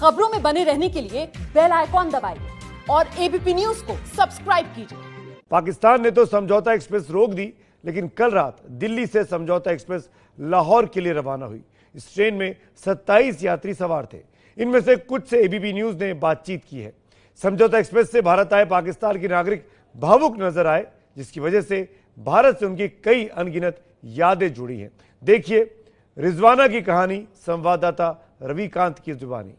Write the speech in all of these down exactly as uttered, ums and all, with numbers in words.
खबरों में बने रहने के लिए बेल आइकॉन दबाइए और एबीपी न्यूज को सब्सक्राइब कीजिए। पाकिस्तान ने तो समझौता एक्सप्रेस रोक दी, लेकिन कल रात दिल्ली से समझौता एक्सप्रेस लाहौर के लिए रवाना हुई। इस ट्रेन में सत्ताईस यात्री सवार थे। इनमें से कुछ से एबीपी न्यूज ने बातचीत की है। समझौता एक्सप्रेस से भारत आए पाकिस्तान के नागरिक भावुक नजर आए, जिसकी वजह से भारत से उनकी कई अनगिनत यादें जुड़ी हैं। देखिए रिजवाना की कहानी संवाददाता रविकांत की जुबानी।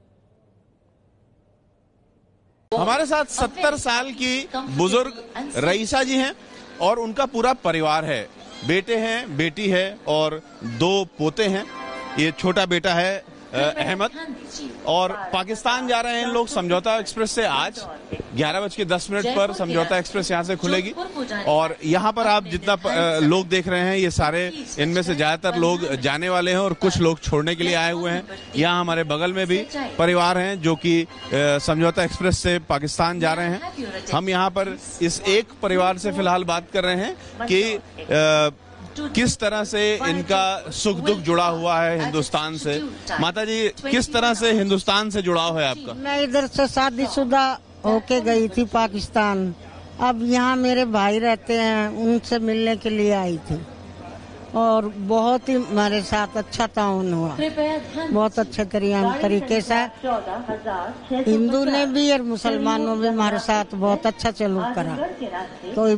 हमारे साथ सत्तर साल की बुजुर्ग रईसा जी हैं और उनका पूरा परिवार है। बेटे हैं, बेटी है और दो पोते हैं। ये छोटा बेटा है अहमद और पाकिस्तान जा रहे हैं लोग समझौता एक्सप्रेस से। आज ग्यारह बज के दस मिनट पर समझौता एक्सप्रेस यहाँ से खुलेगी और यहाँ पर आप जितना लोग देख रहे हैं, ये सारे इनमें से ज्यादातर लोग जाने वाले हैं और कुछ लोग छोड़ने के लिए आए हुए हैं। यहाँ हमारे बगल में भी परिवार हैं जो कि समझौता एक्सप्रेस से पाकिस्तान जा रहे हैं। हम यहाँ पर इस एक परिवार से फिलहाल बात कर रहे हैं कि किस तरह से इनका सुख दुख जुड़ा हुआ है हिंदुस्तान से। माता जी, किस तरह से हिंदुस्तान से जुड़ाव है आपका? मैं इधर से शादीशुदा होके गई थी पाकिस्तान। अब यहाँ मेरे भाई रहते हैं, उनसे मिलने के लिए आई थी और बहुत ही हमारे साथ अच्छा ताउन हुआ। बहुत अच्छे तरीके से हिंदू ने भी और मुसलमानों भी हमारे साथ बहुत अच्छा सलूक करा। कोई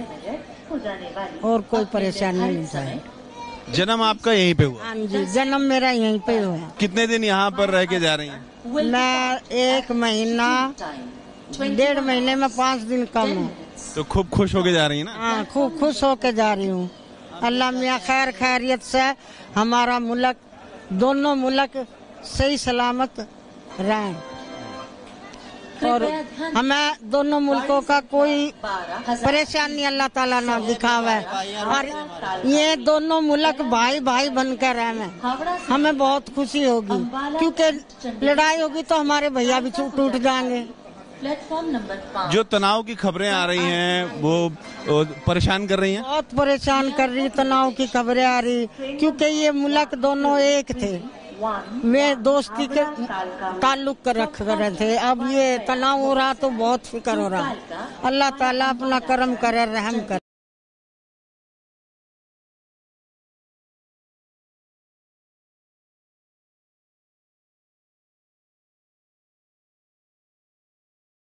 और कोई परेशानी नहीं था। जन्म आपका यहीं पे हुआ? हाँ जी, जन्म मेरा यहीं पे हुआ। कितने दिन यहाँ पर रह के जा रही हैं? मैं एक महीना डेढ़ महीने में पाँच दिन कम हूँ। तो खूब खुश होके जा रही है ना? हाँ, खूब खुश होके जा रही हूँ। अल्लाह मियाँ खैर खैरियत से हमारा मुल्क, दोनों मुल्क सही सलामत रहें और हमें दोनों मुल्कों का कोई परेशानी अल्लाह ताला ना दिखावे और ये दोनों मुल्क भाई भाई बनकर रहें। हमें बहुत खुशी होगी, क्योंकि लड़ाई होगी तो हमारे भैया भी टूट जाएंगे। जो तनाव की खबरें आ रही हैं वो परेशान कर रही हैं? बहुत परेशान कर रही, तनाव की खबरें आ रही, क्योंकि ये मुल्क दोनों एक थे, वे दोस्ती के ताल्लुक कर रख रहे थे। अब ये तनाव हो रहा तो बहुत फिक्र हो रहा। अल्लाह ताला अपना करम करे, रहम करे।